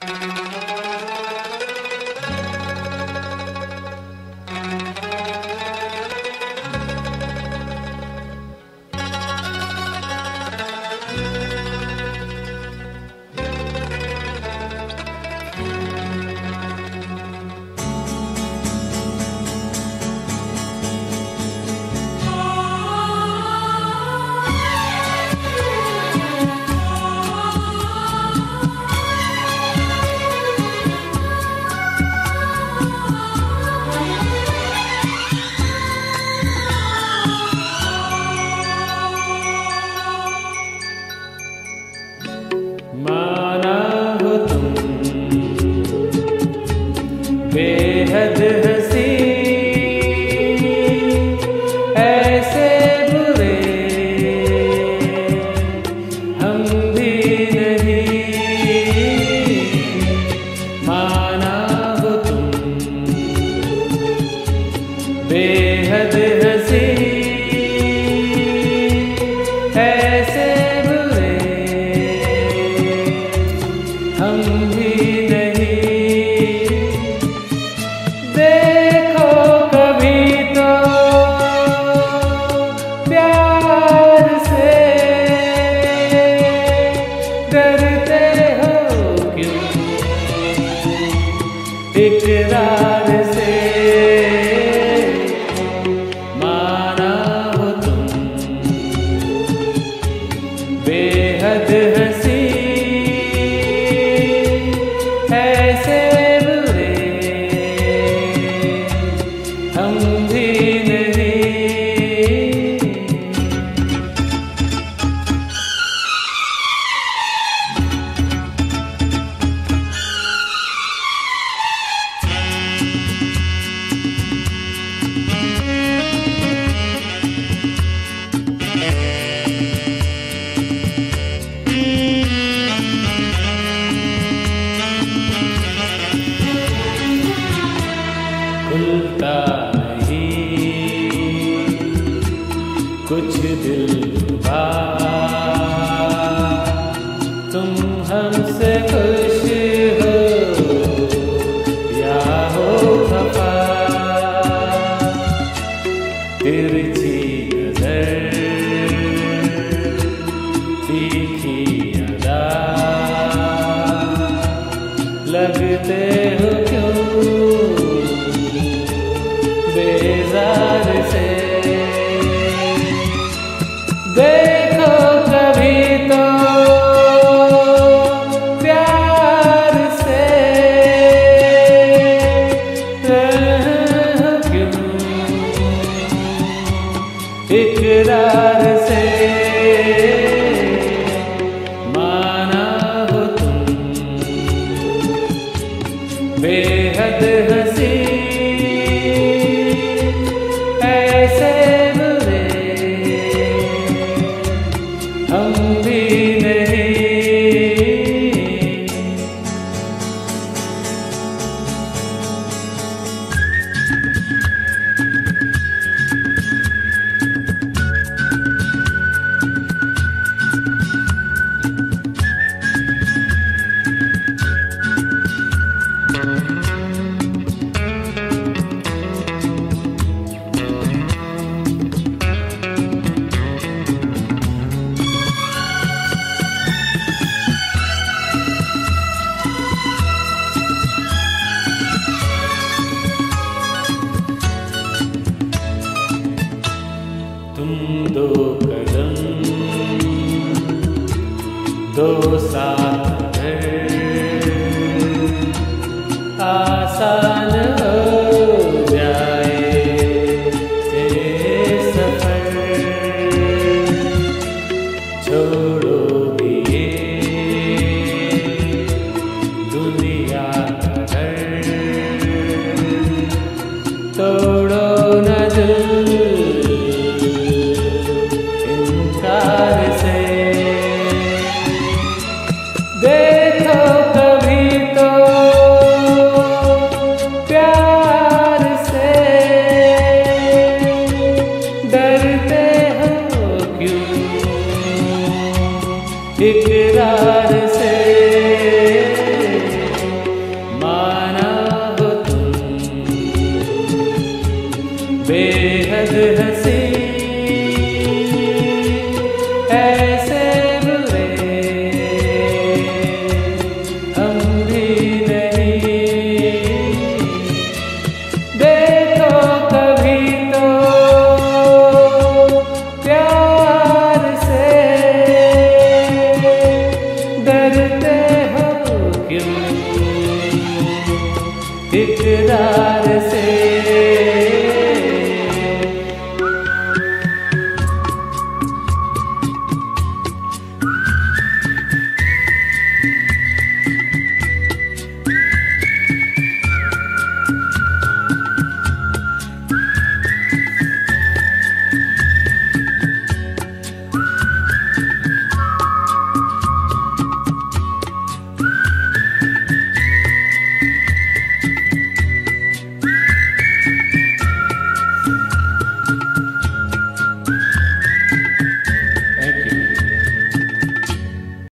माना हो तुम बेहद हंसी, ऐसे बुरे हम भी नहीं। माना हो तुम बेहद हंसी, ऐसे हम भी नहीं। देखो कभी तो प्यार से, डरते हो क्यों इकरार से। माना हो तुम बेहद हंसी, ऐसे बुरे हम भी नहीं। खुलता नहीं कुछ दिल तुम हमसे खुश हो या हो खफा। तिरछी नजर तीखी अदा, लगते हो क्यों बेजार से। देखो कभी तो प्यार से, क्यों इकरार से। माना हो तुम बेहद हंसी, ऐसे बुरे हम भी नहीं। इकरार से